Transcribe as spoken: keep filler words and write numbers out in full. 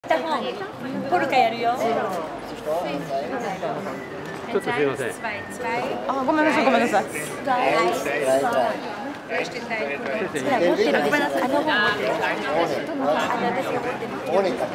ポルカやるよ。 ちょっとすみません。 あ、ごめんなさい、ごめんなさい。 持ってる。ごめんなさい。あの本持ってる。あの私が持ってる。ポルカの方。